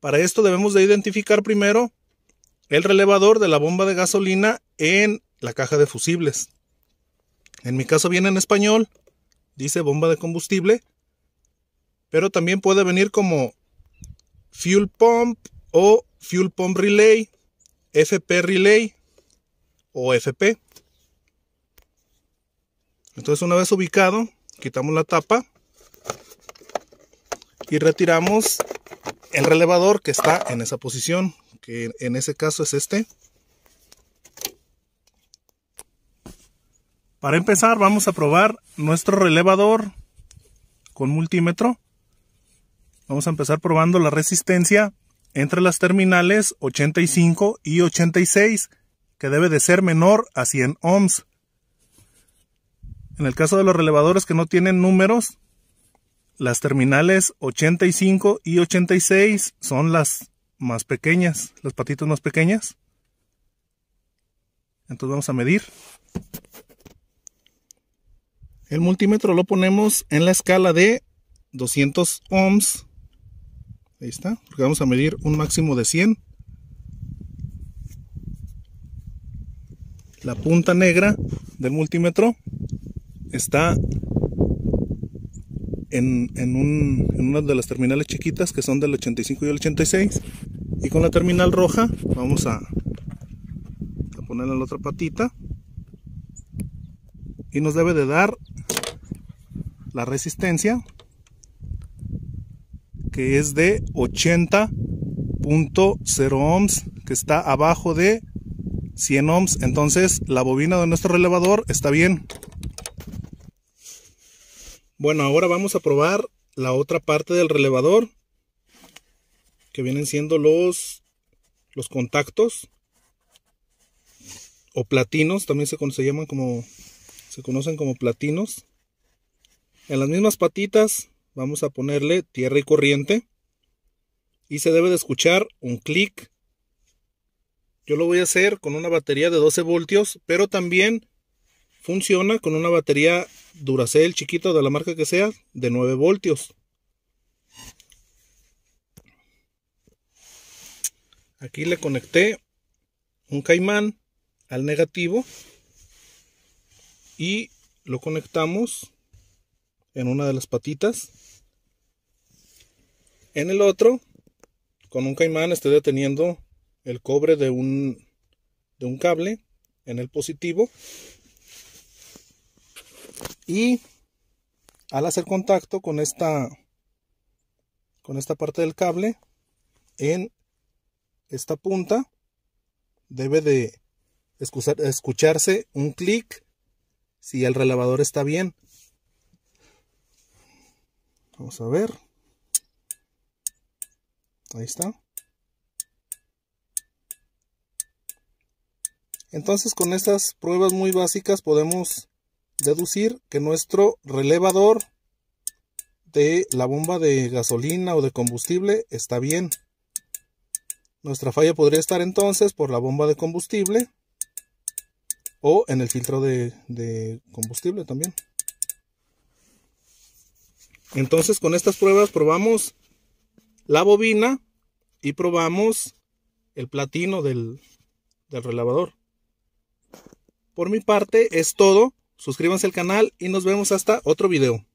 Para esto debemos de identificar primero el relevador de la bomba de gasolina en la caja de fusibles. En mi caso viene en español, dice bomba de combustible, pero también puede venir como Fuel Pump o Fuel Pump Relay, FP Relay o FP. Entonces, una vez ubicado, quitamos la tapa y retiramos el relevador que está en esa posición, que en ese caso es este. Para empezar, vamos a probar nuestro relevador con multímetro. Vamos a empezar probando la resistencia entre las terminales 85 y 86, que debe de ser menor a 100 ohms. En el caso de los relevadores que no tienen números, las terminales 85 y 86 son las más pequeñas, las patitas más pequeñas. Entonces vamos a medir. El multímetro lo ponemos en la escala de 200 ohms. Ahí está, porque vamos a medir un máximo de 100. La punta negra del multímetro está en una de las terminales chiquitas que son del 85 y el 86. Y con la terminal roja vamos a ponerla en la otra patita. Y nos debe de dar la resistencia, que es de 80.0 ohms, que está abajo de 100 ohms. Entonces la bobina de nuestro relevador está bien. Bueno, ahora vamos a probar la otra parte del relevador, que vienen siendo los contactos o platinos. También se conocen como platinos. En las mismas patitas vamos a ponerle tierra y corriente, y se debe de escuchar un clic. Yo lo voy a hacer con una batería de 12 voltios, pero también funciona con una batería Duracell chiquita, de la marca que sea, de 9 voltios. Aquí le conecté un caimán al negativo y lo conectamos en una de las patitas. En el otro, con un caimán, estoy deteniendo el cobre de un cable en el positivo, y al hacer contacto con esta parte del cable en esta punta, debe de escucharse un clic si el relevador está bien. Vamos a ver. Ahí está. Entonces, con estas pruebas muy básicas podemos deducir que nuestro relevador de la bomba de gasolina o de combustible está bien. Nuestra falla podría estar entonces por la bomba de combustible o en el filtro de combustible también. Entonces, con estas pruebas probamos la bobina y probamos el platino del relevador. Por mi parte es todo. Suscríbanse al canal y nos vemos hasta otro video.